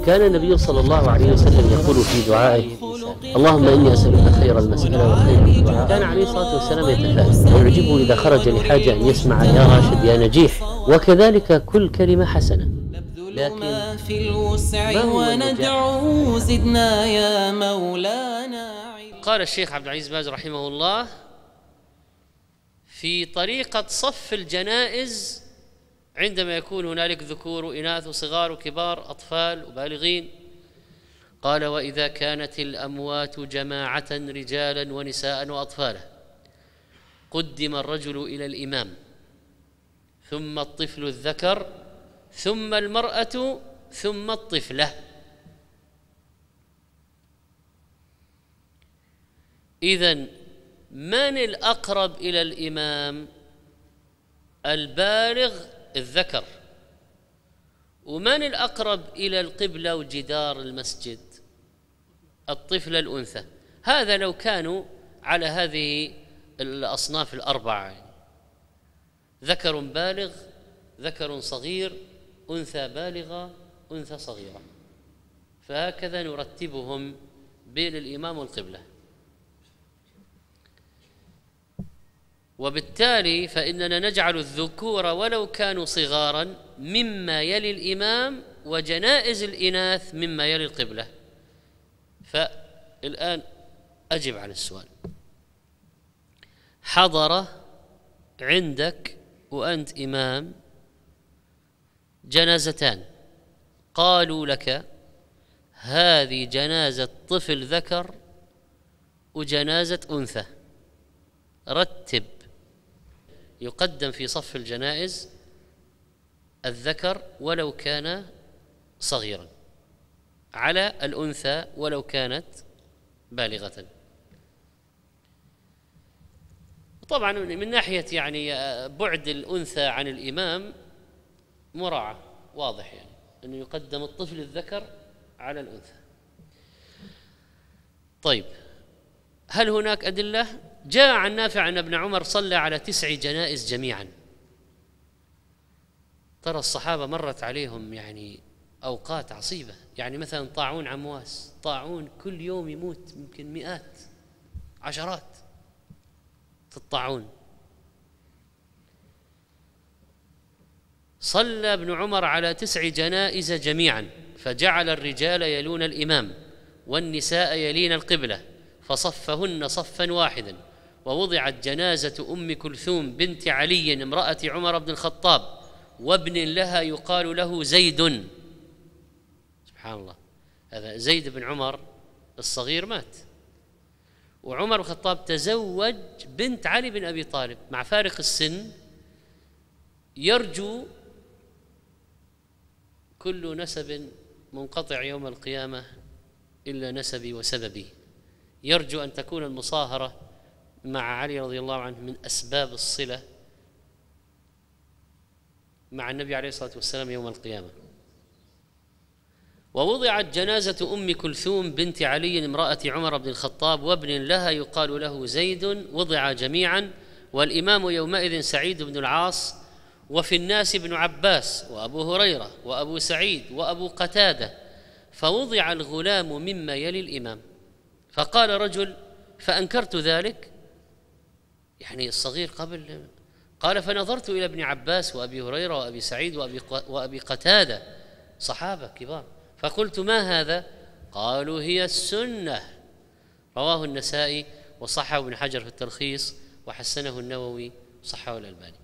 كان النبي صلى الله عليه وسلم يقول في دعائه: اللهم إني أسألك خير المسألة وخير الدعاء. كان عليه الصلاة والسلام يتفائل ويعجبه إذا خرج لحاجة أن يسمع يا راشد يا نجيح، وكذلك كل كلمة حسنة. لكن ما في الوسع وندعو زدنا يا مولانا. قال الشيخ عبد العزيز باز رحمه الله في طريقة صف الجنائز عندما يكون هنالك ذكور وإناث وصغار وكبار، أطفال وبالغين، قال: وإذا كانت الأموات جماعة رجالا ونساء وأطفالا قدم الرجل إلى الإمام، ثم الطفل الذكر، ثم المرأة، ثم الطفلة. إذن من الأقرب إلى الإمام؟ البالغ الذكر. ومن الأقرب إلى القبلة وجدار المسجد؟ الطفلة الأنثى. هذا لو كانوا على هذه الأصناف الأربعة، ذكر بالغ، ذكر صغير، أنثى بالغة، أنثى صغيرة، فهكذا نرتبهم بين الإمام والقبلة. وبالتالي فإننا نجعل الذكور ولو كانوا صغارا مما يلي الإمام، وجنائز الإناث مما يلي القبلة. فالآن أجب عن السؤال: حضر عندك وأنت إمام جنازتان، قالوا لك هذه جنازة طفل ذكر وجنازة أنثى، رتب. يقدم في صف الجنائز الذكر ولو كان صغيرا على الأنثى ولو كانت بالغة. طبعا من ناحية يعني بعد الأنثى عن الإمام مراعاة، واضح يعني أنه يقدم الطفل الذكر على الأنثى. طيب، هل هناك أدلة؟ جاء عن نافع أن ابن عمر صلى على 9 جنائز جميعا. ترى الصحابة مرت عليهم يعني أوقات عصيبة، يعني مثلا طاعون عمواس، طاعون كل يوم يموت يمكن مئات عشرات في الطاعون. صلى ابن عمر على 9 جنائز جميعا، فجعل الرجال يلون الإمام والنساء يلين القبلة، فصفهن صفا واحدا، ووضعت جنازة أم كلثوم بنت علي امرأة عمر بن الخطاب وابن لها يقال له زيد. سبحان الله، هذا زيد بن عمر الصغير مات، وعمر بن الخطاب تزوج بنت علي بن أبي طالب مع فارق السن. يرجو كل نسب منقطع يوم القيامة إلا نسبي وسببي، يرجو أن تكون المصاهرة مع علي رضي الله عنه من أسباب الصلة مع النبي عليه الصلاة والسلام يوم القيامة. ووضعت جنازة أم كلثوم بنت علي امرأة عمر بن الخطاب وابن لها يقال له زيد، وضع جميعا، والإمام يومئذ سعيد بن العاص، وفي الناس ابن عباس وأبو هريرة وأبو سعيد وأبو قتادة، فوضع الغلام مما يلي الإمام. فقال رجل: فأنكرت ذلك، يعني الصغير قبل. قال: فنظرت إلى ابن عباس وأبي هريرة وأبي سعيد وأبي قتادة، صحابة كبار، فقلت: ما هذا؟ قالوا: هي السنة. رواه النسائي وصححه ابن حجر في التلخيص، وحسنه النووي وصححه الألباني.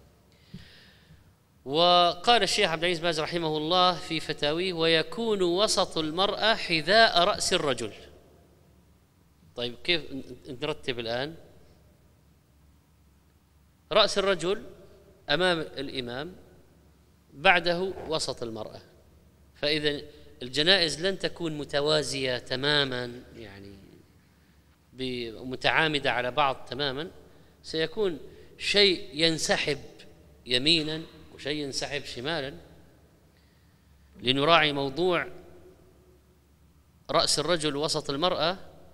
وقال الشيخ عبد العزيز باز رحمه الله في فتاويه: ويكون وسط المرأة حذاء رأس الرجل. طيب، كيف نرتب الآن؟ رأس الرجل أمام الإمام، بعده وسط المرأة. فإذا الجنائز لن تكون متوازية تماما، يعني متعامدة على بعض تماما، سيكون شيء ينسحب يمينا وشيء ينسحب شمالا، لنراعي موضوع رأس الرجل وسط المرأة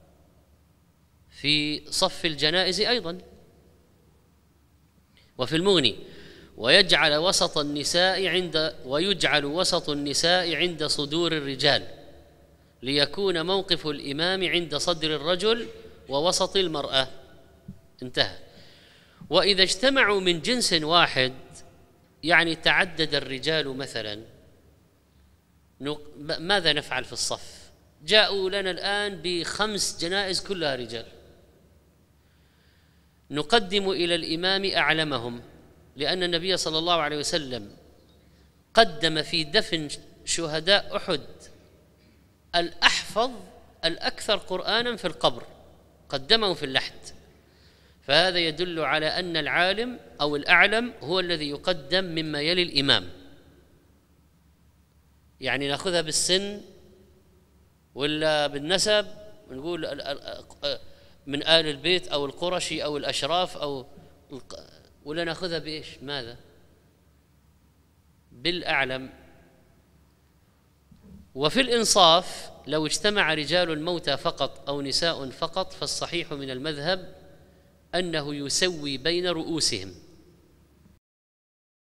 في صف الجنائز أيضا. وفي المغني: ويجعل وسط النساء عند صدور الرجال، ليكون موقف الإمام عند صدر الرجل ووسط المرأة، انتهى. وإذا اجتمعوا من جنس واحد، يعني تعدد الرجال مثلا، ماذا نفعل في الصف؟ جاءوا لنا الآن ب5 جنائز كلها رجال، نقدم إلى الإمام أعلمهم، لأن النبي صلى الله عليه وسلم قدم في دفن شهداء أحد الأحفظ الأكثر قرآنا في القبر، قدمه في اللحد، فهذا يدل على أن العالم أو الأعلم هو الذي يقدم مما يلي الإمام. يعني نأخذها بالسن ولا بالنسب، ونقول من آل البيت أو القرشي أو الأشراف ولا نأخذها بإيش؟ ماذا؟ بالأعلم. وفي الإنصاف لو اجتمع رجال الموتى فقط أو نساء فقط، فالصحيح من المذهب أنه يسوي بين رؤوسهم،